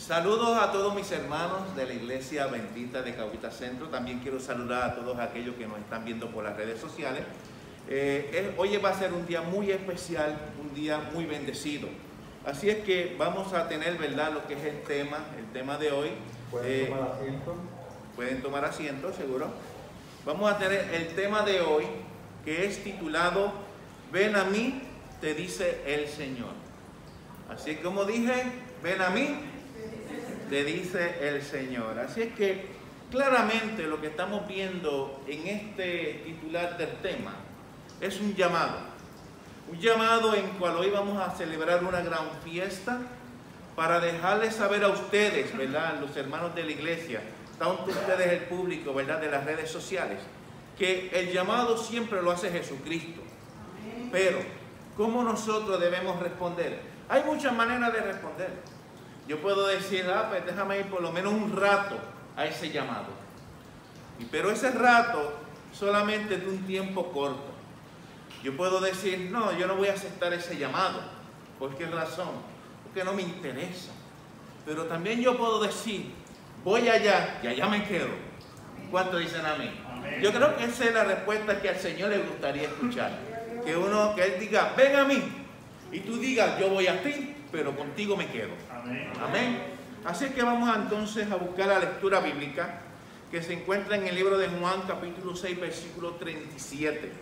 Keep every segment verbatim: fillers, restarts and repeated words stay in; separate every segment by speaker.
Speaker 1: Saludos a todos mis hermanos de la Iglesia Bendita de Cahuita Centro. También quiero saludar a todos aquellos que nos están viendo por las redes sociales. Eh, es, hoy va a ser un día muy especial, un día muy bendecido. Así es que vamos a tener, ¿verdad?, lo que es el tema, el tema de hoy.
Speaker 2: ¿Pueden
Speaker 1: eh,
Speaker 2: tomar asiento?
Speaker 1: Pueden tomar asiento, seguro. Vamos a tener el tema de hoy, que es titulado Ven a mí, te dice el Señor. Así que, como dije, ven a mí, te dice el Señor. Así es que claramente lo que estamos viendo en este titular del tema es un llamado. Un llamado en cual hoy vamos a celebrar una gran fiesta para dejarles saber a ustedes, ¿verdad?, los hermanos de la iglesia, tanto ustedes el público, ¿verdad?, de las redes sociales, que el llamado siempre lo hace Jesucristo. Pero, ¿cómo nosotros debemos responder? Hay muchas maneras de responder. Yo puedo decir, ah, pues déjame ir por lo menos un rato a ese llamado. Y, pero ese rato solamente de un tiempo corto. Yo puedo decir, no, yo no voy a aceptar ese llamado. ¿Por qué razón? Porque no me interesa. Pero también yo puedo decir, voy allá y allá me quedo. ¿Cuántos dicen amén? Amén. Yo creo que esa es la respuesta que al Señor le gustaría escuchar. Que uno, que Él diga, ven a mí. Y tú digas, yo voy a ti, pero contigo me quedo. Amén. Amén. Así que vamos a, entonces a buscar la lectura bíblica que se encuentra en el libro de Juan, capítulo seis, versículo treinta y siete.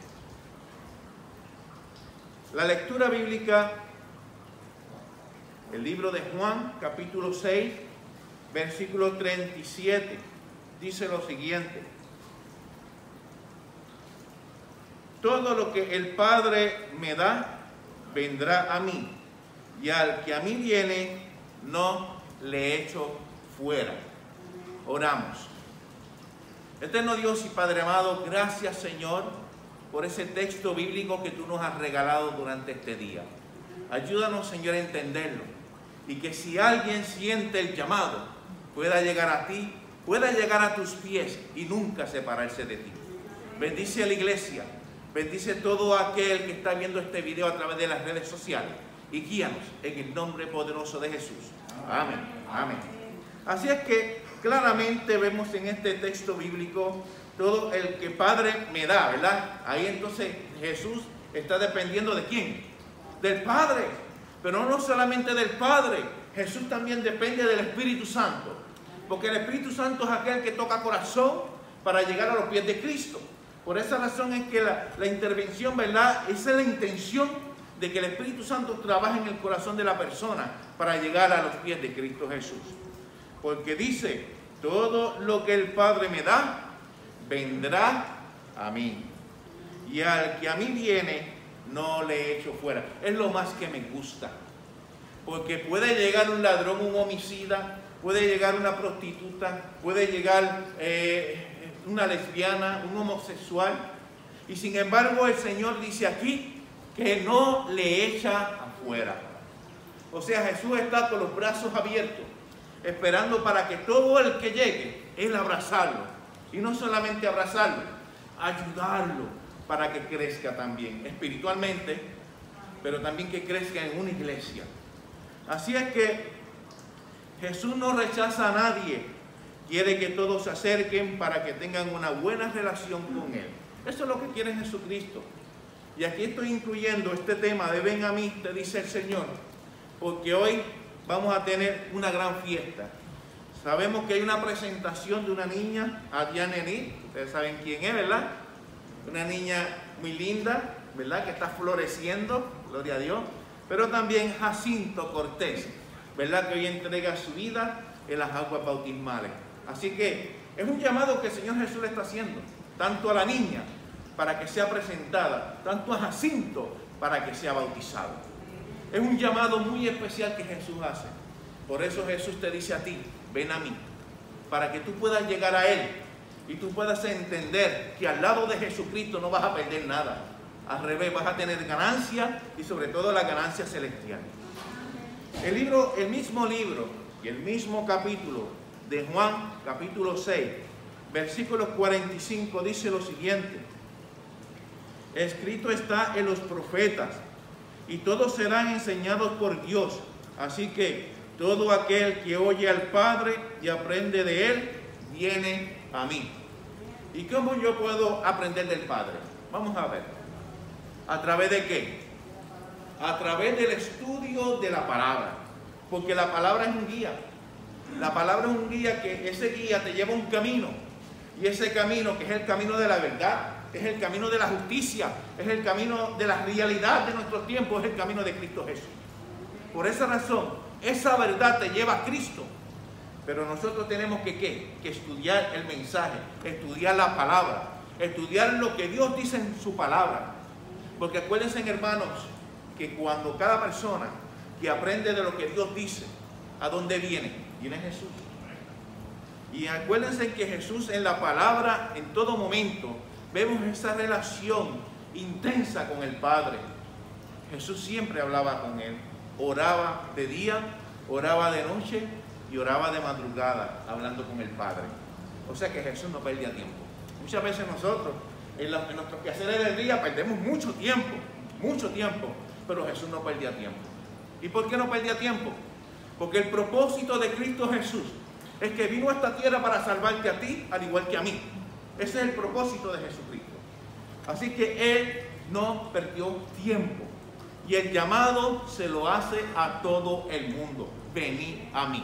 Speaker 1: La lectura bíblica, el libro de Juan, capítulo seis, versículo treinta y siete, dice lo siguiente: todo lo que el Padre me da, vendrá a mí, y al que a mí viene, no le echo fuera. Oramos. Eterno Dios y Padre amado, gracias, Señor, por ese texto bíblico que tú nos has regalado durante este día. Ayúdanos, Señor, a entenderlo, y que si alguien siente el llamado, pueda llegar a ti, pueda llegar a tus pies y nunca separarse de ti. Bendice a la iglesia, bendice todo aquel que está viendo este video a través de las redes sociales, y guíanos en el nombre poderoso de Jesús. Amén. Amén. Así es que claramente vemos en este texto bíblico todo el que Padre me da, ¿verdad? Ahí entonces Jesús está dependiendo ¿de quién? Del Padre. Pero no solamente del Padre, Jesús también depende del Espíritu Santo. Porque el Espíritu Santo es aquel que toca corazón para llegar a los pies de Cristo. Por esa razón es que la, la intervención, ¿verdad?, esa es la intención de que el Espíritu Santo trabaje en el corazón de la persona para llegar a los pies de Cristo Jesús. Porque dice, todo lo que el Padre me da, vendrá a mí. Y al que a mí viene, no le echo fuera. Es lo más que me gusta. Porque puede llegar un ladrón, un homicida, puede llegar una prostituta, puede llegar eh, una lesbiana, un homosexual. Y sin embargo el Señor dice aquí que no le echa afuera. O sea, Jesús está con los brazos abiertos, esperando para que todo el que llegue, Él abrazarlo. Y no solamente abrazarlo, ayudarlo para que crezca también espiritualmente, pero también que crezca en una iglesia. Así es que Jesús no rechaza a nadie, quiere que todos se acerquen para que tengan una buena relación con Él. Eso es lo que quiere Jesucristo. Y aquí estoy incluyendo este tema de ven a mí, te dice el Señor, porque hoy vamos a tener una gran fiesta. Sabemos que hay una presentación de una niña, Adiana Enid, ustedes saben quién es, ¿verdad? Una niña muy linda, ¿verdad?, que está floreciendo, gloria a Dios. Pero también Jacinto Cortés, ¿verdad?, que hoy entrega su vida en las aguas bautismales. Así que es un llamado que el Señor Jesús le está haciendo, tanto a la niña para que sea presentada, tanto a Jacinto para que sea bautizado. Es un llamado muy especial que Jesús hace. Por eso Jesús te dice a ti, ven a mí, para que tú puedas llegar a Él y tú puedas entender que al lado de Jesucristo no vas a perder nada. Al revés, vas a tener ganancia y sobre todo la ganancia celestial. El libro, el mismo libro y el mismo capítulo de Juan, capítulo seis, versículos cuarenta y cinco, dice lo siguiente: escrito está en los profetas, y todos serán enseñados por Dios. Así que Todo aquel que oye al Padre y aprende de Él, viene a mí. ¿Y cómo yo puedo aprender del Padre? Vamos a ver. ¿A través de qué? A través del estudio de la palabra. Porque la palabra es un guía. La palabra es un guía que ese guía te lleva a un camino. Y ese camino, que es el camino de la verdad, es el camino de la justicia, es el camino de la realidad de nuestros tiempos, es el camino de Cristo Jesús. Por esa razón, esa verdad te lleva a Cristo. Pero nosotros tenemos que, ¿qué? Que estudiar el mensaje, estudiar la palabra, estudiar lo que Dios dice en su palabra. Porque acuérdense, hermanos, que cuando cada persona que aprende de lo que Dios dice, ¿a dónde viene? Viene Jesús. Y acuérdense que Jesús en la palabra, en todo momento, vemos esa relación intensa con el Padre. Jesús siempre hablaba con Él. Oraba de día, oraba de noche y oraba de madrugada, hablando con el Padre. O sea que Jesús no perdía tiempo. Muchas veces nosotros, en, los, en nuestros quehaceres del día, perdemos mucho tiempo, mucho tiempo, pero Jesús no perdía tiempo. ¿Y por qué no perdía tiempo? Porque el propósito de Cristo Jesús es que vino a esta tierra para salvarte a ti, al igual que a mí. Ese es el propósito de Jesucristo. Así que Él no perdió tiempo. Y el llamado se lo hace a todo el mundo. Venid a mí.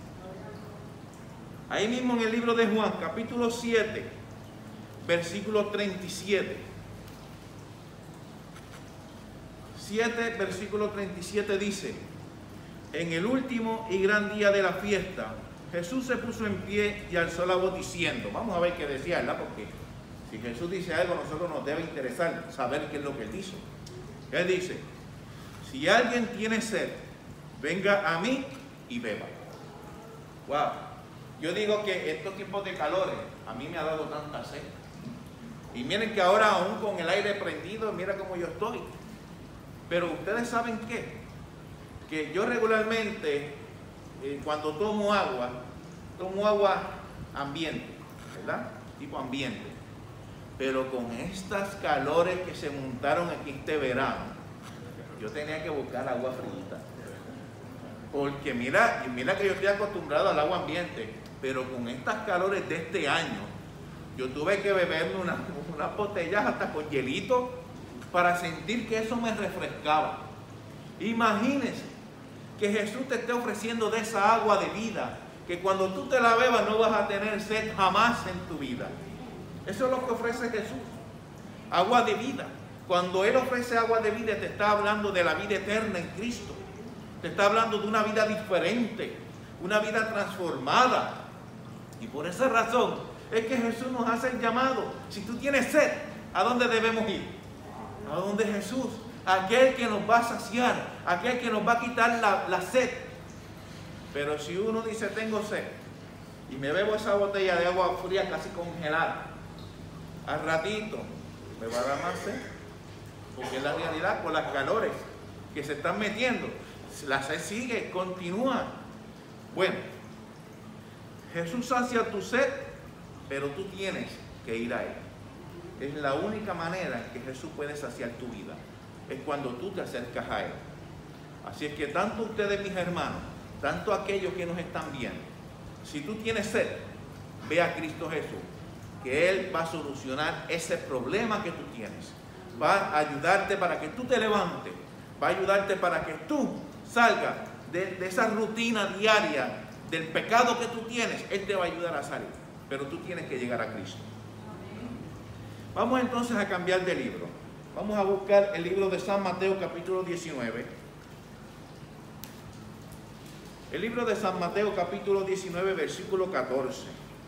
Speaker 1: Ahí mismo en el libro de Juan, capítulo siete, versículo treinta y siete. siete, versículo treinta y siete dice: en el último y gran día de la fiesta, Jesús se puso en pie y alzó la voz diciendo, vamos a ver qué decía, ¿verdad? Porque si Jesús dice algo, a nosotros nos debe interesar saber qué es lo que Él dice. Él dice: si alguien tiene sed, venga a mí y beba. Wow. Yo digo que estos tiempos de calores, a mí me ha dado tanta sed. Y miren que ahora aún con el aire prendido, mira cómo yo estoy. Pero ustedes saben qué, que yo regularmente, eh, cuando tomo agua, tomo agua ambiente, ¿verdad? Tipo ambiente. Pero con estas calores que se montaron aquí este verano, yo tenía que buscar agua fría. Porque mira, mira que yo estoy acostumbrado al agua ambiente, pero con estas calores de este año, yo tuve que beberme unas una botellas hasta con hielito para sentir que eso me refrescaba. Imagínense que Jesús te esté ofreciendo de esa agua de vida, que cuando tú te la bebas no vas a tener sed jamás en tu vida. Eso es lo que ofrece Jesús, agua de vida. Cuando Él ofrece agua de vida, te está hablando de la vida eterna en Cristo. Te está hablando de una vida diferente, una vida transformada. Y por esa razón es que Jesús nos hace el llamado. Si tú tienes sed, ¿a dónde debemos ir? A donde Jesús, aquel que nos va a saciar, aquel que nos va a quitar la, la sed. Pero si uno dice, tengo sed, y me bebo esa botella de agua fría casi congelada, al ratito me va a dar más sed. Porque es la realidad, con las calores que se están metiendo, la sed sigue, continúa. Bueno, Jesús sacia tu sed, pero tú tienes que ir a Él. Es la única manera en que Jesús puede saciar tu vida, es cuando tú te acercas a Él. Así es que tanto ustedes, mis hermanos, tanto aquellos que nos están viendo, si tú tienes sed, ve a Cristo Jesús, que Él va a solucionar ese problema que tú tienes. Va a ayudarte para que tú te levantes, va a ayudarte para que tú salgas de, de esa rutina diaria, del pecado que tú tienes. Él te va a ayudar a salir, pero tú tienes que llegar a Cristo. Vamos entonces a cambiar de libro. Vamos a buscar el libro de San Mateo capítulo diecinueve. El libro de San Mateo capítulo diecinueve, versículo catorce.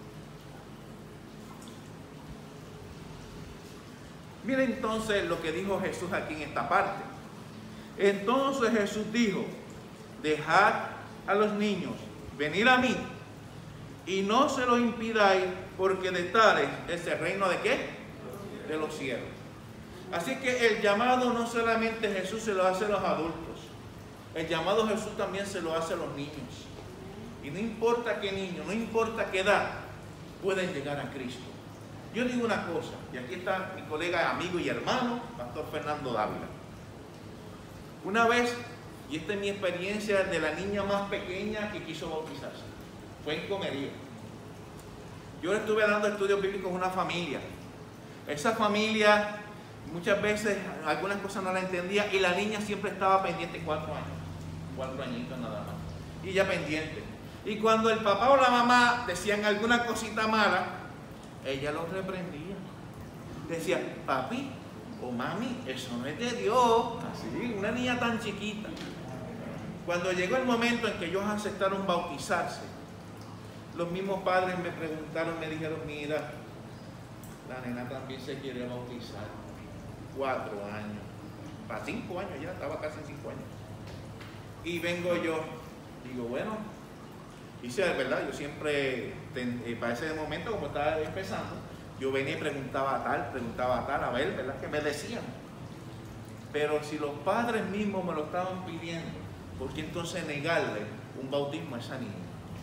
Speaker 1: Mira entonces lo que dijo Jesús aquí en esta parte. Entonces Jesús dijo: dejad a los niños venir a mí y no se los impidáis, porque de tales es el reino de ¿qué? De los cielos. Así que el llamado no solamente Jesús se lo hace a los adultos, el llamado Jesús también se lo hace a los niños. Y no importa qué niño, no importa qué edad, pueden llegar a Cristo. Yo digo una cosa, y aquí está mi colega, amigo y hermano, Pastor Fernando Dávila. Una vez Y esta es mi experiencia de la niña más pequeña que quiso bautizarse. Fue en Comerío. Yo le estuve dando estudios bíblicos a una familia. Esa familia muchas veces algunas cosas no la entendía y la niña siempre estaba pendiente, cuatro años, cuatro añitos nada más. Y ella pendiente. Y cuando el papá o la mamá decían alguna cosita mala, ella los reprendía. Decía, papi o mami, eso no es de Dios. Así, una niña tan chiquita. Cuando llegó el momento en que ellos aceptaron bautizarse, los mismos padres me preguntaron, me dijeron, mira, la nena también se quiere bautizar. Cuatro años. Para cinco años ya, estaba casi cinco años. Y vengo yo, digo, bueno, hice, ¿verdad? Yo siempre, ten, para ese momento, como estaba empezando, yo venía y preguntaba a tal, preguntaba a tal, a ver, ¿verdad? Que me decían. Pero si los padres mismos me lo estaban pidiendo, ¿por qué entonces negarle un bautismo a esa niña?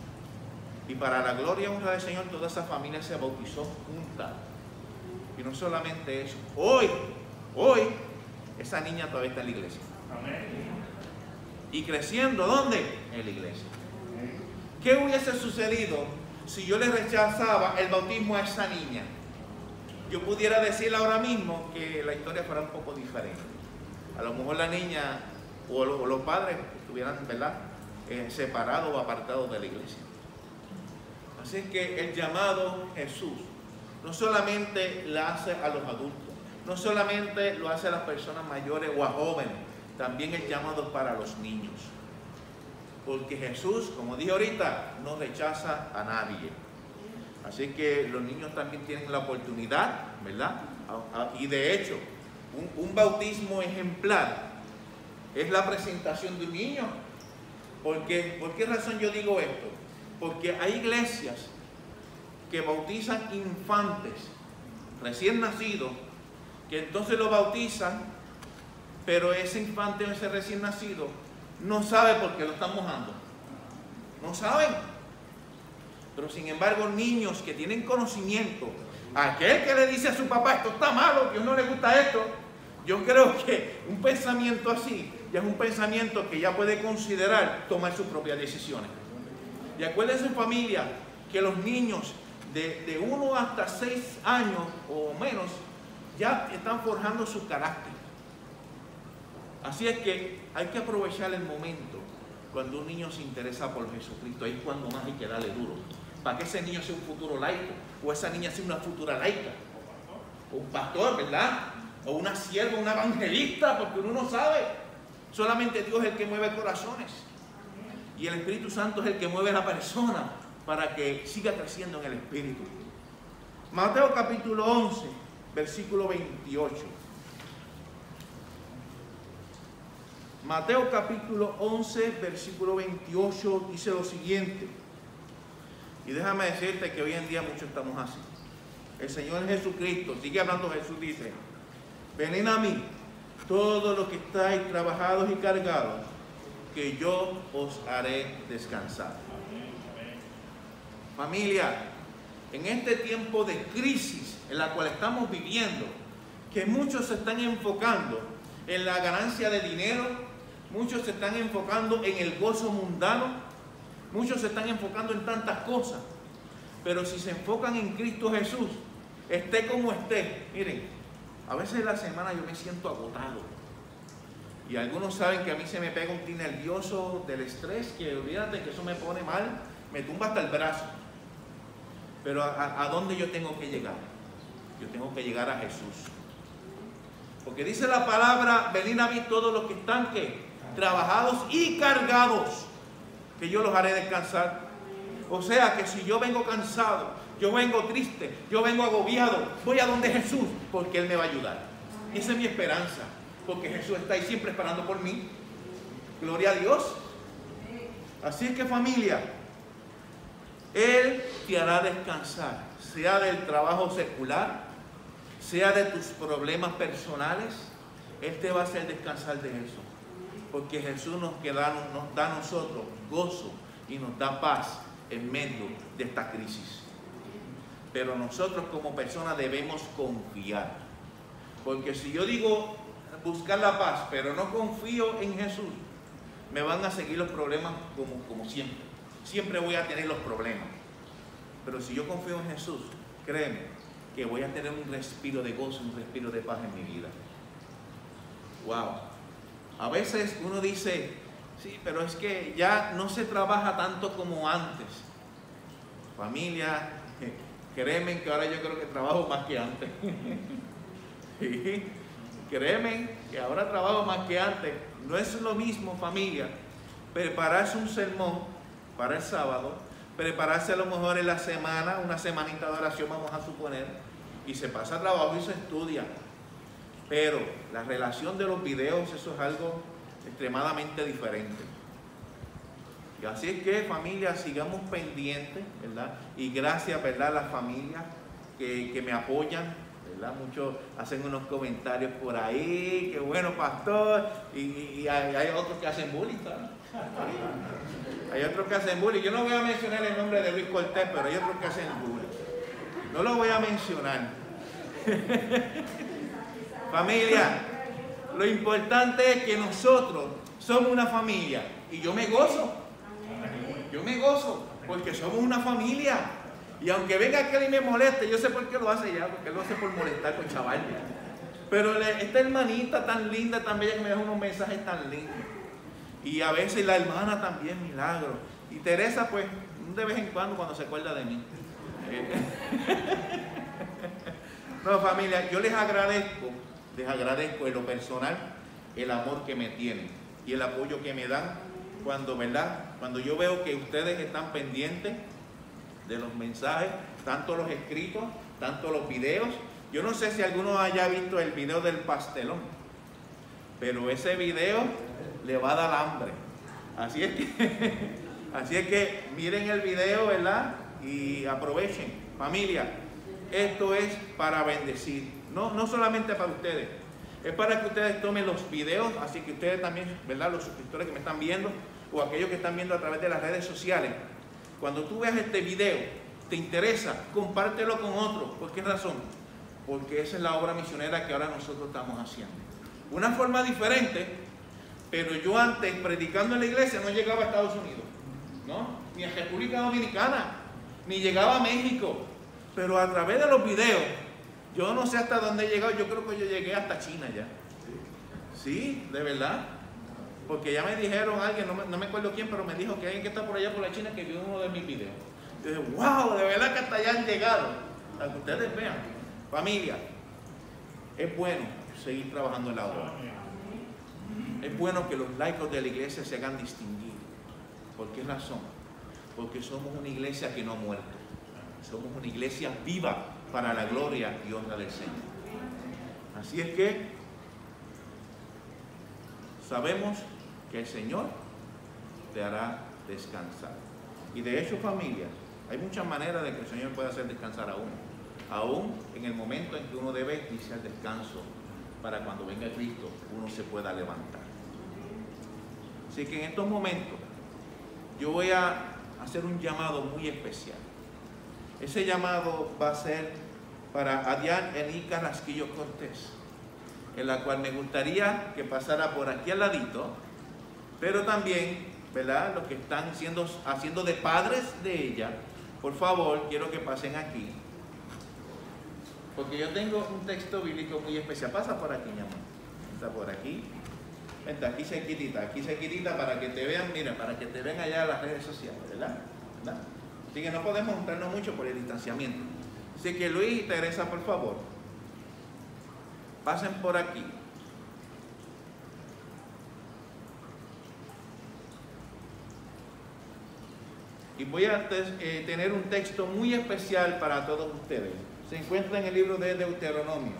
Speaker 1: Y para la gloria y honra del Señor, toda esa familia se bautizó junta. Y no solamente eso, hoy, hoy, esa niña todavía está en la iglesia. Amén. Y creciendo, ¿dónde? En la iglesia. ¿Qué hubiese sucedido si yo le rechazaba el bautismo a esa niña? Yo pudiera decirle ahora mismo que la historia fuera un poco diferente. A lo mejor la niña o los, o los padres estuvieran, ¿verdad?, eh, separados o apartados de la iglesia. Así que el llamado Jesús no solamente lo hace a los adultos, no solamente lo hace a las personas mayores o a jóvenes, también el llamado es para los niños. Porque Jesús, como dije ahorita, no rechaza a nadie. Así que los niños también tienen la oportunidad, ¿verdad? Y de hecho, un, un bautismo ejemplar es la presentación de un niño. Porque, ¿por qué razón yo digo esto? Porque hay iglesias que bautizan infantes recién nacidos, que entonces lo bautizan, pero ese infante o ese recién nacido no sabe por qué lo están mojando. No saben. Pero sin embargo, niños que tienen conocimiento, aquel que le dice a su papá, esto está malo, Dios no le gusta esto, yo creo que un pensamiento así ya es un pensamiento que ya puede considerar tomar sus propias decisiones. Y acuérdense, familia, que los niños de, de uno hasta seis años o menos ya están forjando su carácter. Así es que hay que aprovechar el momento cuando un niño se interesa por Jesucristo. Ahí es cuando más hay que darle duro, para que ese niño sea un futuro laico, o esa niña sea una futura laica, o un pastor, ¿verdad? O una sierva, una evangelista, porque uno no sabe. Solamente Dios es el que mueve corazones. Y el Espíritu Santo es el que mueve a la persona para que siga creciendo en el Espíritu. Mateo capítulo once, versículo veintiocho. Mateo capítulo once, versículo veintiocho dice lo siguiente. Y déjame decirte que hoy en día muchos estamos así. El Señor Jesucristo, sigue hablando Jesús, dice, venid a mí, todos los que estáis trabajados y cargados, que yo os haré descansar. Familia, en este tiempo de crisis en la cual estamos viviendo, que muchos se están enfocando en la ganancia de dinero, muchos se están enfocando en el gozo mundano, muchos se están enfocando en tantas cosas, pero si se enfocan en Cristo Jesús, esté como esté, miren, a veces en la semana yo me siento agotado. Y algunos saben que a mí se me pega un tin nervioso del estrés, que olvídate que eso me pone mal, me tumba hasta el brazo. Pero ¿a, a dónde yo tengo que llegar? Yo tengo que llegar a Jesús. Porque dice la palabra, venid a mí todos los que están ¿qué? Trabajados y cargados, que yo los haré descansar. O sea que si yo vengo cansado, yo vengo triste, yo vengo agobiado, voy a donde Jesús, porque Él me va a ayudar. Y esa es mi esperanza. Porque Jesús está ahí siempre esperando por mí. Gloria a Dios. Así es que, familia, Él te hará descansar, sea del trabajo secular, sea de tus problemas personales. Él te va a hacer descansar de eso. Porque Jesús nos, queda, nos da a nosotros gozo y nos da paz en medio de esta crisis. Pero nosotros como personas debemos confiar. Porque si yo digo buscar la paz, pero no confío en Jesús, me van a seguir los problemas como, como siempre. Siempre voy a tener los problemas. Pero si yo confío en Jesús, créeme que voy a tener un respiro de gozo, un respiro de paz en mi vida. Wow. A veces uno dice, sí, pero es que ya no se trabaja tanto como antes. Familia, créeme que ahora yo creo que trabajo más que antes. Sí, créeme que ahora trabajo más que antes. No es lo mismo, familia, prepararse un sermón para el sábado, prepararse a lo mejor en la semana, una semanita de oración vamos a suponer, y se pasa a trabajo y se estudia. Pero la relación de los videos, eso es algo extremadamente diferente. Y así es que, familia, sigamos pendientes, ¿verdad? Y gracias, ¿verdad?, a las familias que, que me apoyan, ¿verdad? Muchos hacen unos comentarios por ahí, que bueno, pastor, y, y hay, hay otros que hacen bullying, ¿sabes? Hay otros que hacen bullying. Yo no voy a mencionar el nombre de Luis Cortés, pero hay otros que hacen bullying. No lo voy a mencionar. Familia, lo importante es que nosotros somos una familia y yo me gozo. Yo me gozo porque somos una familia. Y aunque venga aquel y me moleste, yo sé por qué lo hace ya, porque él lo hace por molestar con chaval. Pero esta hermanita tan linda, tan bella, que me deja unos mensajes tan lindos. Y a veces la hermana también, milagro. Y Teresa, pues, de vez en cuando, cuando se acuerda de mí. No, familia, yo les agradezco, les agradezco en lo personal el amor que me tienen y el apoyo que me dan cuando, ¿verdad? Cuando yo veo que ustedes están pendientes de los mensajes, tanto los escritos, tanto los videos. Yo no sé si alguno haya visto el video del pastelón, pero ese video le va a dar hambre. Así es que, así es que miren el video, ¿verdad? Y aprovechen. Familia, esto es para bendecir, no, no solamente para ustedes, es para que ustedes tomen los videos, así que ustedes también, ¿verdad? Los suscriptores que me están viendo o aquellos que están viendo a través de las redes sociales, cuando tú veas este video, te interesa, compártelo con otros. ¿Por qué razón? Porque esa es la obra misionera que ahora nosotros estamos haciendo. Una forma diferente, pero yo antes, predicando en la iglesia, no llegaba a Estados Unidos, ¿no? Ni a República Dominicana, ni llegaba a México. Pero a través de los videos, yo no sé hasta dónde he llegado, yo creo que yo llegué hasta China ya. Sí, de verdad. Porque ya me dijeron alguien, no me, no me acuerdo quién, pero me dijo que alguien que está por allá por la China que vio uno de mis videos. Yo dije, wow, de verdad que hasta allá han llegado. Para que ustedes vean. Familia, es bueno seguir trabajando en la obra. Es bueno que los laicos de la iglesia se hagan distinguir. ¿Por qué razón? Porque somos una iglesia que no ha muerto. Somos una iglesia viva para la gloria y honra del Señor. Así es que sabemos que el Señor te hará descansar. Y de hecho, familia, hay muchas maneras de que el Señor pueda hacer descansar a uno. Aún en el momento en que uno debe irse al descanso, para cuando venga Cristo, uno se pueda levantar. Así que en estos momentos, yo voy a hacer un llamado muy especial. Ese llamado va a ser para Adián Ení Carrasquillo Cortés, en la cual me gustaría que pasara por aquí al ladito, pero también, ¿verdad?, los que están siendo, haciendo de padres de ella, por favor, quiero que pasen aquí, porque yo tengo un texto bíblico muy especial. Pasa por aquí, mi amor. Está por aquí. Vente, aquí cerquitita, aquí cerquitita para que te vean, mira, para que te vean allá en las redes sociales, ¿verdad? ¿verdad? Así que no podemos juntarnos mucho por el distanciamiento. Así que Luis y Teresa, por favor, pasen por aquí. Y voy a eh, tener un texto muy especial para todos ustedes. Se encuentra en el libro de Deuteronomio.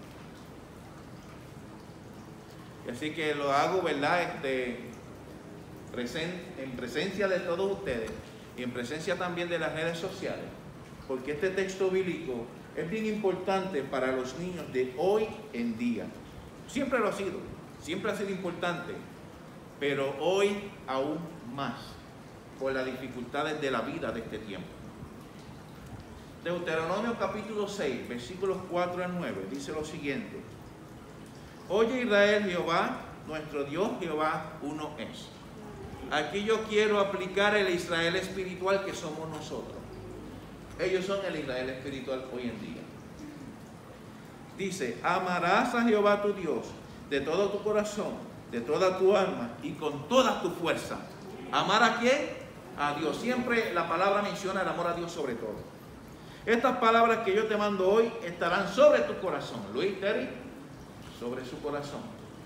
Speaker 1: Y así que lo hago, ¿verdad? Este, presen, en presencia de todos ustedes y en presencia también de las redes sociales. Porque este texto bíblico es bien importante para los niños de hoy en día. Siempre lo ha sido, siempre ha sido importante, pero hoy aún más, por las dificultades de la vida de este tiempo. Deuteronomio capítulo seis, versículos cuatro al nueve, dice lo siguiente: Oye Israel, Jehová, nuestro Dios Jehová, uno es. Aquí yo quiero aplicar el Israel espiritual que somos nosotros. Ellos son el Israel espiritual hoy en día. Dice, amarás a Jehová tu Dios de todo tu corazón, de toda tu alma y con toda tu fuerza. ¿Amar a quién? A Dios. Siempre la palabra menciona el amor a Dios sobre todo. Estas palabras que yo te mando hoy estarán sobre tu corazón. Luis, Terry, sobre su corazón.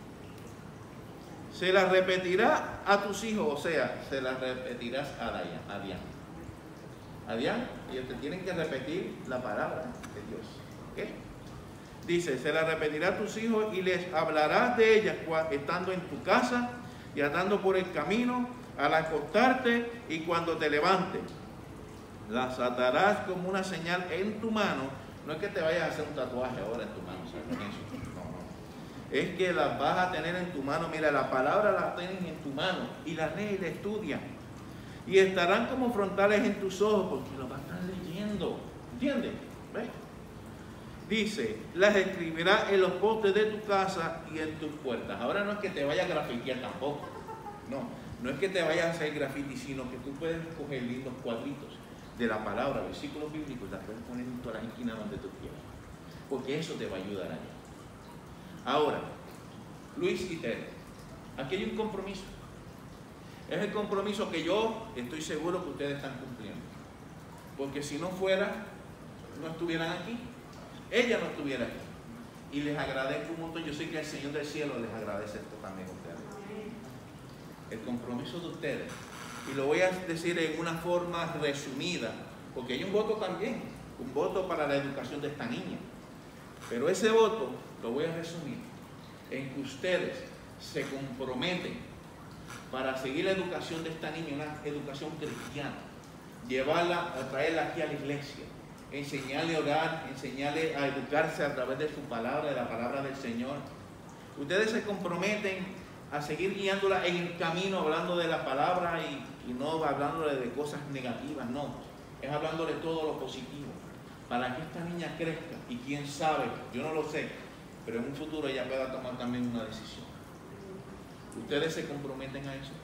Speaker 1: Se las repetirá a tus hijos, o sea, se las repetirás a Diana. A Diana. A Diana, ellos te tienen que repetir la palabra de Dios. ¿Ok? Dice, se las repetirá a tus hijos y les hablarás de ellas estando en tu casa y andando por el camino, al acostarte y cuando te levantes. Las atarás como una señal en tu mano. No es que te vayas a hacer un tatuaje ahora en tu mano, ¿sabes? Con eso. No, no. Es que las vas a tener en tu mano. Mira, la palabra la tienes en tu mano y la lees y la estudias. Y estarán como frontales en tus ojos porque lo vas a estar leyendo. ¿Entiendes? ¿Ves? Dice, las escribirás en los postes de tu casa y en tus puertas. Ahora no es que te vayas a grafitear tampoco. No, no es que te vayas a hacer graffiti, sino que tú puedes coger lindos cuadritos de la palabra, versículos bíblicos, y las puedes poner en todas las esquinas donde tú quieras. Porque eso te va a ayudar a ella. Ahora, Luis y Tere, aquí hay un compromiso. Es el compromiso que yo estoy seguro que ustedes están cumpliendo. Porque si no fuera, no estuvieran aquí. Ella no estuviera aquí. Y les agradezco un montón. Yo sé que el Señor del cielo les agradece esto también a ustedes. El compromiso de ustedes. Y lo voy a decir en una forma resumida, porque hay un voto también, un voto para la educación de esta niña. Pero ese voto lo voy a resumir en que ustedes se comprometen para seguir la educación de esta niña, una educación cristiana, llevarla, a traerla aquí a la iglesia, enseñarle a orar, enseñarle a educarse a través de su palabra, de la palabra del Señor. Ustedes se comprometen a seguir guiándola en el camino, hablando de la palabra y, y no hablándole de cosas negativas, no, es hablándole todo lo positivo, para que esta niña crezca y quién sabe, yo no lo sé, pero en un futuro ella pueda tomar también una decisión. ¿Ustedes se comprometen a eso?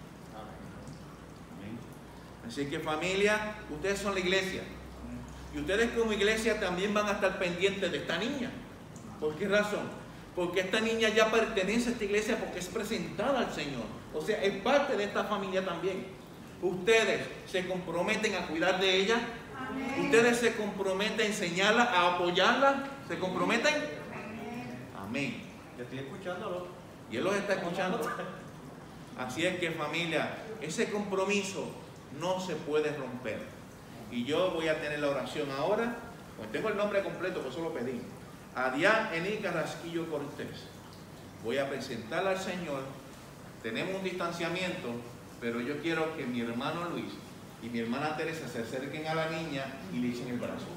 Speaker 1: Amén. Así que familia, ustedes son la iglesia. Y ustedes como iglesia también van a estar pendientes de esta niña. ¿Por qué razón? Porque esta niña ya pertenece a esta iglesia porque es presentada al Señor. O sea, es parte de esta familia también. Ustedes se comprometen a cuidar de ella. Amén. Ustedes se comprometen a enseñarla, a apoyarla. ¿Se comprometen? Amén. Amén.
Speaker 2: Yo estoy escuchándolo.
Speaker 1: Y él los está escuchando. Así es que familia, ese compromiso no se puede romper. Y yo voy a tener la oración ahora. Pues tengo el nombre completo, por eso lo pedí. Adián Ení Carrasquillo Cortés. Voy a presentarla al Señor. Tenemos un distanciamiento, pero yo quiero que mi hermano Luis y mi hermana Teresa se acerquen a la niña y le echen el brazo.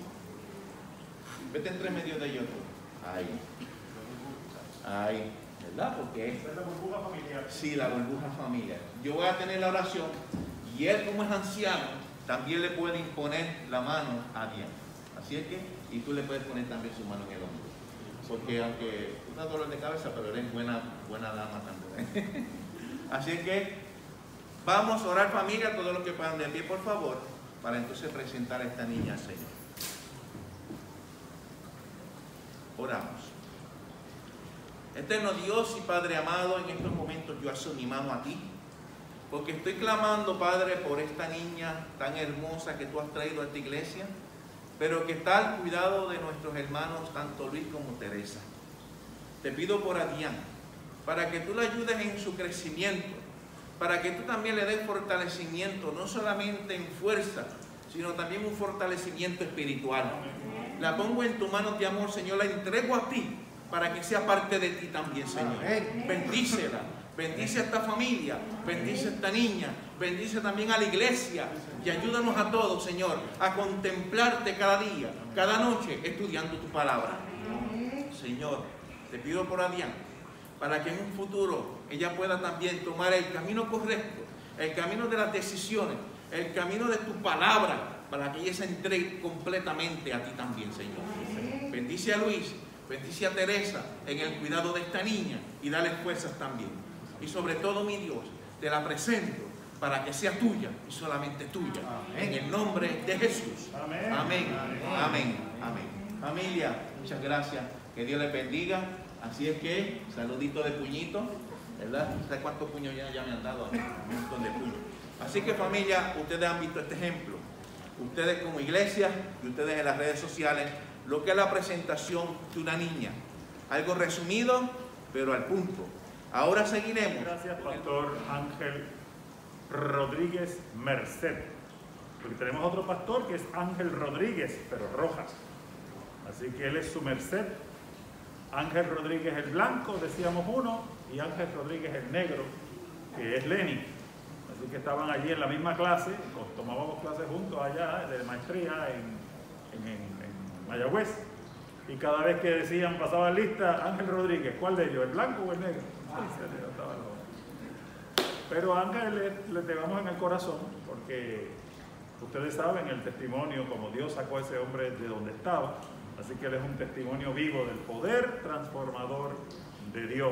Speaker 1: Vete entre medio de ellos. Ahí. Ahí. ¿Verdad? Porque
Speaker 2: es la burbuja familiar.
Speaker 1: Sí, la burbuja familiar. Yo voy a tener la oración y él, como es anciano, también le puede imponer la mano a Diana. Así es que, y tú le puedes poner también su mano en el hombro. Porque aunque tú das dolor de cabeza, pero eres buena, buena dama también. Así es que vamos a orar, familia, todos los que puedan de pie, por favor, para entonces presentar a esta niña al Señor. Oramos. Eterno Dios y Padre amado, en estos momentos yo alzo mi mano a ti, porque estoy clamando, Padre, por esta niña tan hermosa que tú has traído a esta iglesia, pero que está al cuidado de nuestros hermanos, tanto Luis como Teresa. Te pido por Adián, para que tú la ayudes en su crecimiento, para que tú también le des fortalecimiento, no solamente en fuerza, sino también un fortalecimiento espiritual. La pongo en tu mano de amor, Señor, la entrego a ti, para que sea parte de ti también, Señor. Bendícela. Bendice a esta familia, bendice a esta niña, bendice también a la iglesia y ayúdanos a todos, Señor, a contemplarte cada día, cada noche, estudiando tu palabra. Señor, te pido por Adián, para que en un futuro ella pueda también tomar el camino correcto, el camino de las decisiones, el camino de tu palabra, para que ella se entregue completamente a ti también, Señor. Bendice a Luis, bendice a Teresa en el cuidado de esta niña y dale fuerzas también. Y sobre todo, mi Dios, te la presento para que sea tuya y solamente tuya.
Speaker 2: Amén.
Speaker 1: En el nombre de Jesús.
Speaker 2: Amén.
Speaker 1: Amén. Amén. Amén. Familia, muchas gracias. Que Dios les bendiga. Así es que, saludito de puñito, ¿verdad? ¿Sabes cuántos puños ya, ya me han dado? Un montón de puños. Así que, familia, ustedes han visto este ejemplo. Ustedes como iglesia y ustedes en las redes sociales, lo que es la presentación de una niña. Algo resumido, pero al punto. Ahora seguiremos.
Speaker 2: Gracias, Pastor Ángel Rodríguez Merced. Porque tenemos otro pastor que es Ángel Rodríguez, pero Rojas. Así que él es su merced. Ángel Rodríguez el blanco, decíamos uno, y Ángel Rodríguez el negro, que es Lenny. Así que estaban allí en la misma clase, tomábamos clases juntos allá de maestría en, en, en, en Mayagüez. Y cada vez que decían, pasaban lista, Ángel Rodríguez, ¿cuál de ellos? ¿El blanco o el negro? Ay, se le notaba el ojo. Pero a Ángel le, le llevamos en el corazón, porque ustedes saben el testimonio, como Dios sacó a ese hombre de donde estaba. Así que él es un testimonio vivo del poder transformador de Dios.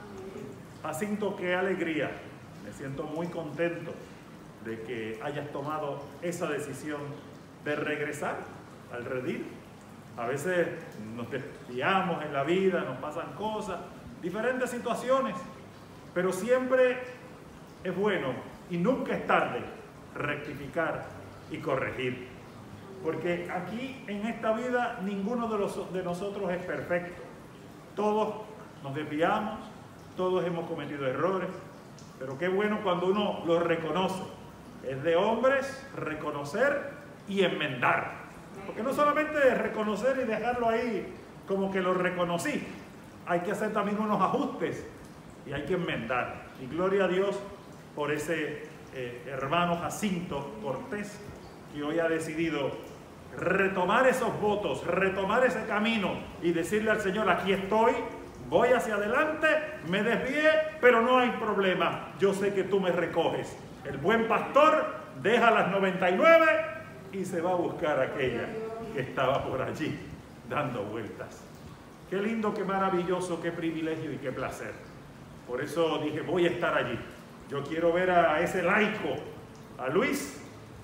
Speaker 2: Jacinto, qué alegría. Me siento muy contento de que hayas tomado esa decisión de regresar al redil. A veces nos desviamos en la vida, nos pasan cosas, diferentes situaciones, pero siempre es bueno y nunca es tarde rectificar y corregir. Porque aquí en esta vida ninguno de, los, de nosotros es perfecto. Todos nos desviamos, todos hemos cometido errores, pero qué bueno cuando uno lo reconoce. Es de hombres reconocer y enmendar. Porque no solamente reconocer y dejarlo ahí como que lo reconocí, hay que hacer también unos ajustes y hay que enmendar. Y gloria a Dios por ese eh, hermano Jacinto Cortés, que hoy ha decidido retomar esos votos, retomar ese camino y decirle al Señor, aquí estoy, voy hacia adelante, me desvié, pero no hay problema, yo sé que tú me recoges. El buen pastor deja las noventa y nueve y se va a buscar aquella que estaba por allí dando vueltas. Qué lindo, qué maravilloso, qué privilegio y qué placer. Por eso dije, voy a estar allí. Yo quiero ver a ese laico, a Luis,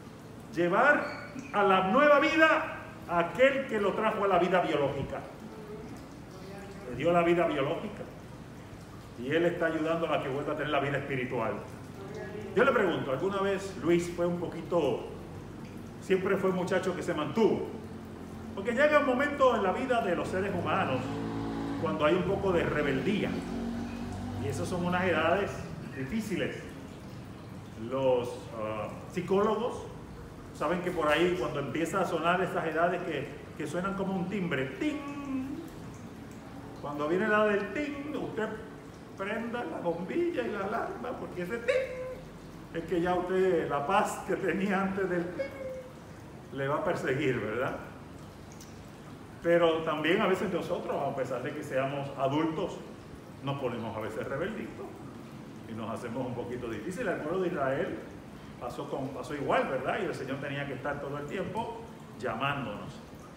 Speaker 2: llevar a la nueva vida a aquel que lo trajo a la vida biológica. Le dio la vida biológica y él está ayudando a que vuelva a tener la vida espiritual. Yo le pregunto, ¿alguna vez Luis fue un poquito, siempre fue un muchacho que se mantuvo? Porque llega un momento en la vida de los seres humanos cuando hay un poco de rebeldía y esas son unas edades difíciles. Los uh, psicólogos saben que por ahí cuando empieza a sonar esas edades que, que suenan como un timbre, ¡ting! Cuando viene la del ting, usted prenda la bombilla y la alarma, porque ese ting es que ya usted, la paz que tenía antes del ting, le va a perseguir, ¿verdad? Pero también a veces nosotros, a pesar de que seamos adultos, nos ponemos a veces rebelditos y nos hacemos un poquito difícil. El pueblo de Israel pasó, con, pasó igual, ¿verdad? Y el Señor tenía que estar todo el tiempo llamándonos.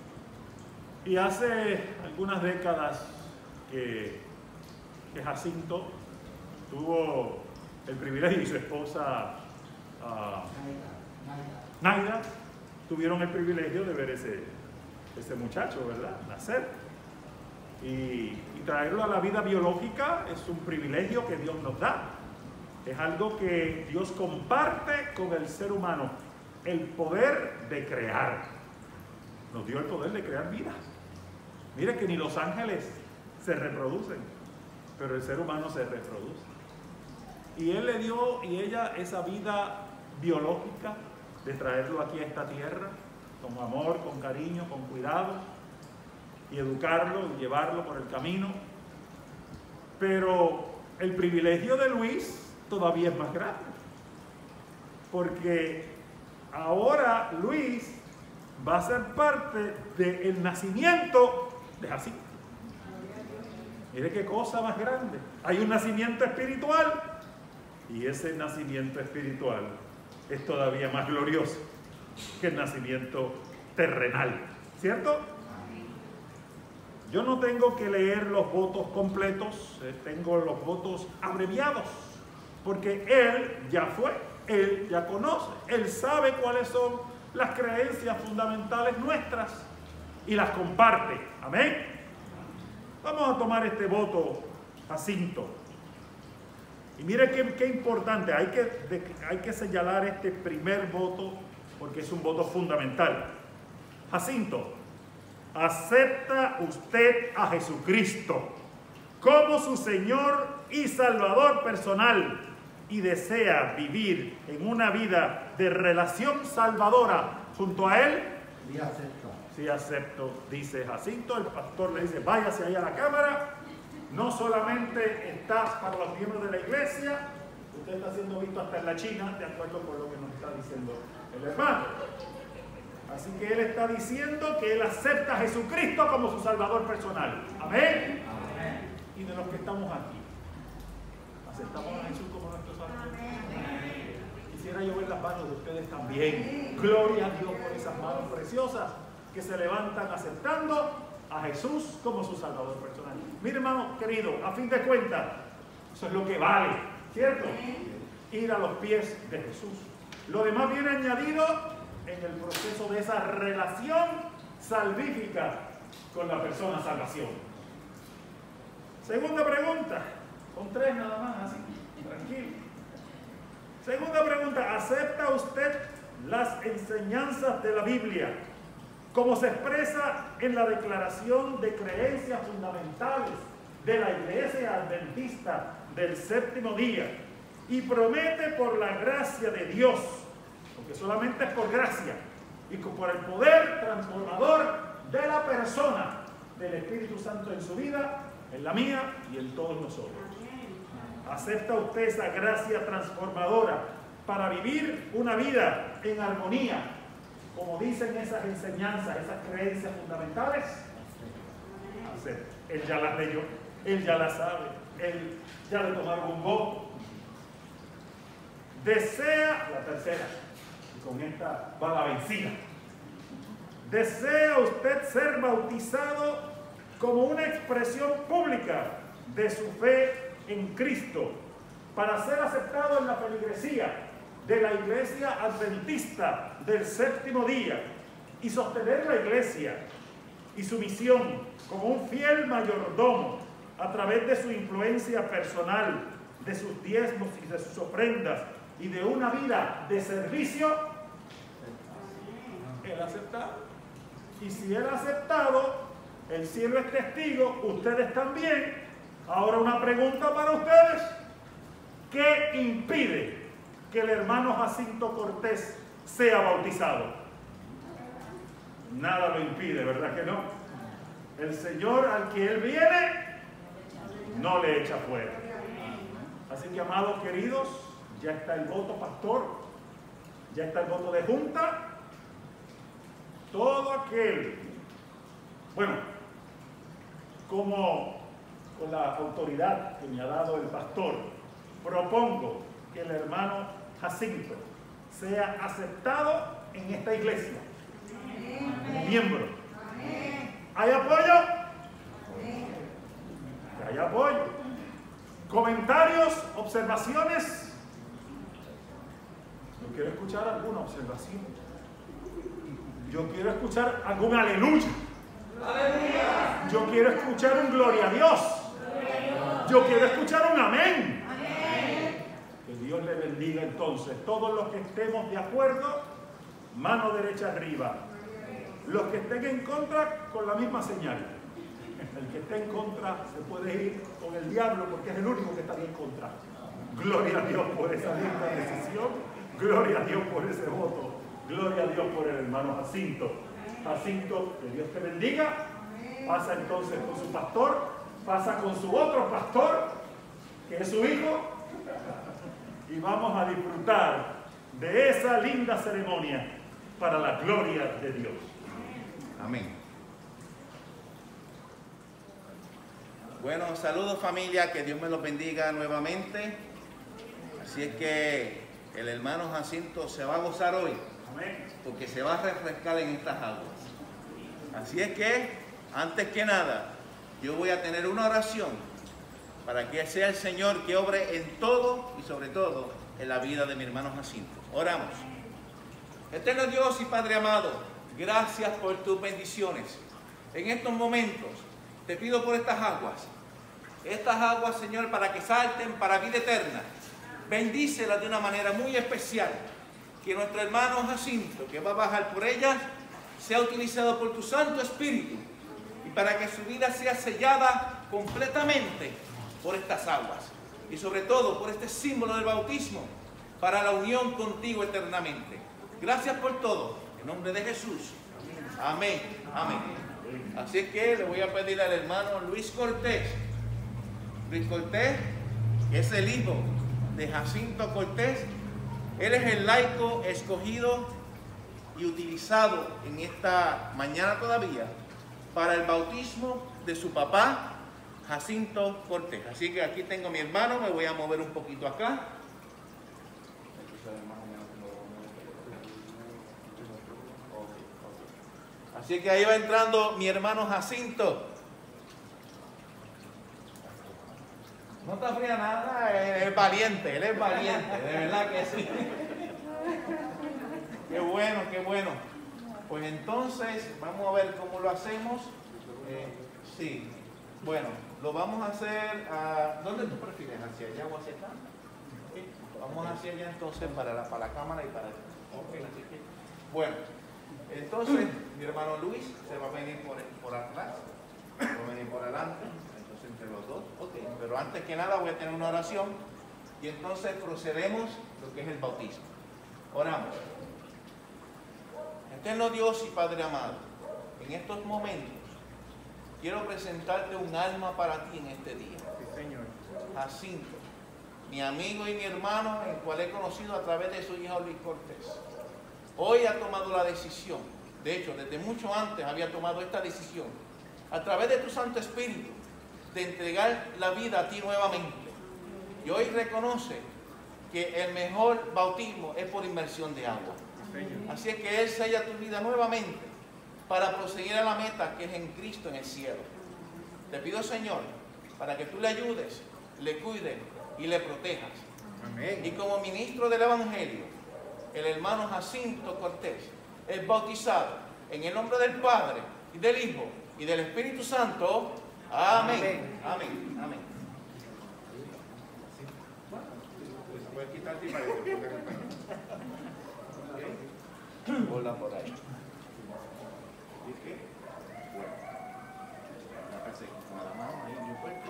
Speaker 2: Y hace algunas décadas que, que Jacinto tuvo el privilegio y su esposa uh, Naida tuvieron el privilegio de ver ese, ese muchacho, ¿verdad? Nacer. Y, y traerlo a la vida biológica es un privilegio que Dios nos da. Es algo que Dios comparte con el ser humano. El poder de crear. Nos dio el poder de crear vida. Mire que ni los ángeles se reproducen, pero el ser humano se reproduce. Y Él le dio y ella esa vida biológica de traerlo aquí a esta tierra, con amor, con cariño, con cuidado, y educarlo y llevarlo por el camino. Pero el privilegio de Luis todavía es más grande, porque ahora Luis va a ser parte del nacimiento de Jacinto. Mire qué cosa más grande. Hay un nacimiento espiritual y ese nacimiento espiritual es todavía más glorioso que el nacimiento terrenal, ¿cierto? Yo no tengo que leer los votos completos, eh, tengo los votos abreviados, porque él ya fue Él ya conoce, Él sabe cuáles son las creencias fundamentales nuestras y las comparte. Amén. Vamos a tomar este voto, Jacinto. Y mire qué, qué importante, hay que, de, hay que señalar este primer voto porque es un voto fundamental. Jacinto, ¿acepta usted a Jesucristo como su Señor y Salvador personal y desea vivir en una vida de relación salvadora junto a Él?
Speaker 3: Sí, acepto.
Speaker 2: Sí, acepto, dice Jacinto. El pastor le dice, váyase ahí a la cámara. No solamente está para los miembros de la iglesia, usted está siendo visto hasta en la China, de acuerdo con lo que nos está diciendo el hermano. Así que él está diciendo que él acepta a Jesucristo como su Salvador personal. Amén. Amén. Y de los que estamos aquí, ¿aceptamos a Jesús como nuestro Salvador? Amén. Quisiera yo ver las manos de ustedes también. Gloria a Dios por esas manos preciosas que se levantan aceptando a Jesús como su Salvador personal. Mire, hermano querido, a fin de cuentas, eso es lo que vale, ¿cierto? Ir a los pies de Jesús. Lo demás viene añadido en el proceso de esa relación salvífica con la persona salvación. Segunda pregunta, con tres nada más, así, tranquilo. Segunda pregunta, ¿acepta usted las enseñanzas de la Biblia como se expresa en la declaración de creencias fundamentales de la Iglesia Adventista del Séptimo Día y promete por la gracia de Dios, porque solamente es por gracia y por el poder transformador de la persona del Espíritu Santo en su vida, en la mía y en todos nosotros? ¿Acepta usted esa gracia transformadora para vivir una vida en armonía, como dicen esas enseñanzas, esas creencias fundamentales? Acepta. Él ya las leyó, él ya las sabe, él ya le tomaron un voto. Desea, la tercera, y con esta va la vencida. ¿Desea usted ser bautizado como una expresión pública de su fe en Cristo para ser aceptado en la feligresía de la Iglesia Adventista del Séptimo Día y sostener la Iglesia y su misión como un fiel mayordomo a través de su influencia personal, de sus diezmos y de sus ofrendas y de una vida de servicio? Él ha aceptado. Y si él ha aceptado, el cielo es testigo, ustedes también. Ahora una pregunta para ustedes: ¿qué impide que el hermano Jacinto Cortés sea bautizado? Nada lo impide, ¿verdad que no? El Señor al que él viene no le echa fuera. Así que, amados queridos, ya está el voto pastor, ya está el voto de junta. Todo aquel, bueno, como con la autoridad que me ha dado el pastor, propongo que el hermano Jacinto sea aceptado en esta iglesia como miembro. ¿Hay apoyo? ¿Hay apoyo? ¿Comentarios? ¿Observaciones? Yo quiero escuchar alguna observación. Yo quiero escuchar algún aleluya. ¡Aleluya! Yo quiero escuchar un gloria a Dios. Yo quiero escuchar un amén. Amén. Que Dios le bendiga entonces. Todos los que estemos de acuerdo, mano derecha arriba. Los que estén en contra, con la misma señal. El que esté en contra se puede ir con el diablo porque es el único que está en contra. Gloria a Dios por esa linda decisión. Gloria a Dios por ese voto. Gloria a Dios por el hermano Jacinto. Jacinto, que Dios te bendiga. Pasa entonces con su pastor, pasa con su otro pastor, que es su hijo, y vamos a disfrutar de esa linda ceremonia para la gloria de Dios.
Speaker 1: Amén. Bueno, saludos familia, que Dios me los bendiga nuevamente. Así es que el hermano Jacinto se va a gozar hoy, porque se va a refrescar en estas aguas. Así es que, antes que nada, yo voy a tener una oración para que sea el Señor que obre en todo y sobre todo en la vida de mi hermano Jacinto. Oramos. Eterno Dios y Padre amado, gracias por tus bendiciones. En estos momentos te pido por estas aguas, estas aguas, Señor, para que salten para vida eterna. Bendícelas de una manera muy especial. Que nuestro hermano Jacinto, que va a bajar por ellas, sea utilizado por tu Santo Espíritu y para que su vida sea sellada completamente por estas aguas y sobre todo por este símbolo del bautismo para la unión contigo eternamente. Gracias por todo, en nombre de Jesús. Amén, amén. Así es que le voy a pedir al hermano Luis Cortés. Luis Cortés, que es el hijo de Jacinto Cortés. Él es el laico escogido y utilizado en esta mañana todavía para el bautismo de su papá, Jacinto Cortés. Así que aquí tengo a mi hermano, me voy a mover un poquito acá. Así que ahí va entrando mi hermano Jacinto. No está fría nada, él es valiente, él es valiente, de verdad que sí. Qué bueno, qué bueno. Pues entonces, vamos a ver cómo lo hacemos. Eh, sí, bueno, lo vamos a hacer, a, ¿dónde tú prefieres? ¿Hacia allá o hacia acá? Sí. Vamos hacia allá entonces para la, para la cámara y para... Okay. Así que, bueno, entonces mi hermano Luis se va a venir por, por atrás, va a venir por adelante. Entre los dos, ok, pero antes que nada voy a tener una oración y entonces procedemos lo que es el bautismo. Oramos. Eterno Dios y Padre amado, en estos momentos quiero presentarte un alma para ti en este día.
Speaker 3: Sí, Señor.
Speaker 1: Jacinto, mi amigo y mi hermano, el cual he conocido a través de su hijo Luis Cortés. Hoy ha tomado la decisión, de hecho, desde mucho antes había tomado esta decisión, a través de tu Santo Espíritu, de entregar la vida a ti nuevamente. Y hoy reconoce que el mejor bautismo es por inmersión de agua. Así es que Él sella tu vida nuevamente para proseguir a la meta que es en Cristo en el cielo. Te pido, Señor, para que tú le ayudes, le cuides y le protejas. Amén. Y como ministro del Evangelio, el hermano Jacinto Cortés es bautizado en el nombre del Padre y del Hijo y del Espíritu Santo. Amén. Amén. Amén. Voy a quitar ti para que te pongas el paño. Hola por ahí. ¿Y qué? Bueno. Acá se con la mano ahí muy fuerte.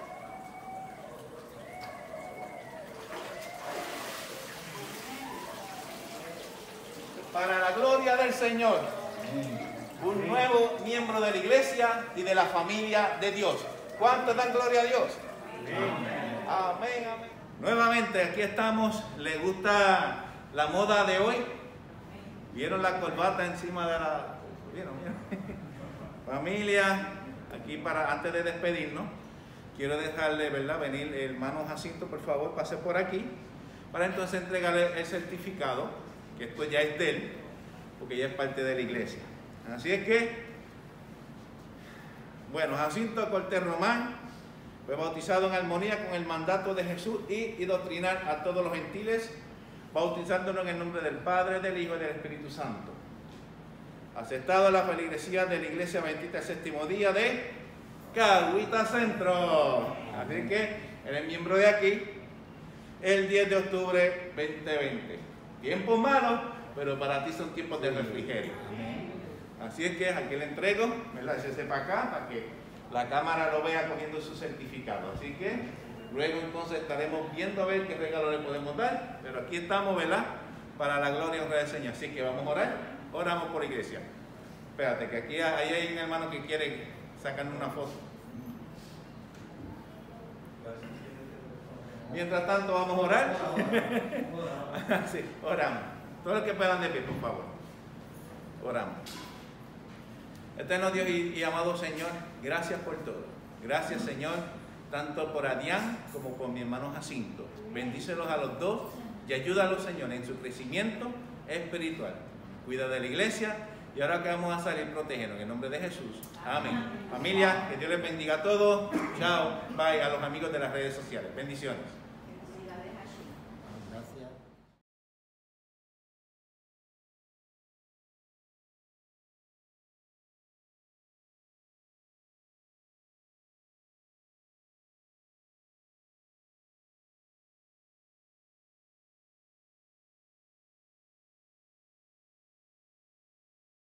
Speaker 1: Para la gloria del Señor. Un nuevo miembro de la iglesia y de la familia de Dios. ¿Cuántos dan gloria a Dios? Amén, amén, amén. Nuevamente aquí estamos. ¿Les gusta la moda de hoy? ¿Vieron la corbata encima de la... ¿Vieron? ¿Vieron? Familia, aquí para antes de despedirnos, quiero dejarle, ¿verdad? Venir el hermano Jacinto, por favor, pase por aquí, para entonces entregarle el certificado, que esto ya es de él, porque ya es parte de la iglesia. Así es que, bueno, Jacinto Cortés Román fue bautizado en armonía con el mandato de Jesús y, y doctrinar a todos los gentiles, bautizándonos en el nombre del Padre, del Hijo y del Espíritu Santo. Aceptado a la feligresía de la Iglesia Bendita el séptimo día de Cagüita Centro. Así que él es miembro de aquí el diez de octubre veinte veinte. Tiempos malos, pero para ti son tiempos de refrigerio. Así es que aquí le entrego, ¿verdad? Ese para acá, para que la cámara lo vea cogiendo su certificado. Así que luego entonces estaremos viendo a ver qué regalo le podemos dar. Pero aquí estamos, ¿verdad? Para la gloria y honra del Señor. Así que vamos a orar. Oramos por la iglesia. Espérate, que aquí ahí hay un hermano que quiere sacarme una foto. Mientras tanto vamos a orar. Sí, oramos. Todos los que puedan de pie, por favor. Oramos. Eterno Dios y, y amado Señor, gracias por todo. Gracias, Señor, tanto por Adrián como por mi hermano Jacinto. Bendícelos a los dos y ayúdalos, Señor, en su crecimiento espiritual. Cuida de la iglesia y ahora que vamos a salir, protégenos en el nombre de Jesús. Amén. Familia, que Dios les bendiga a todos. Chao. Bye a los amigos de las redes sociales. Bendiciones.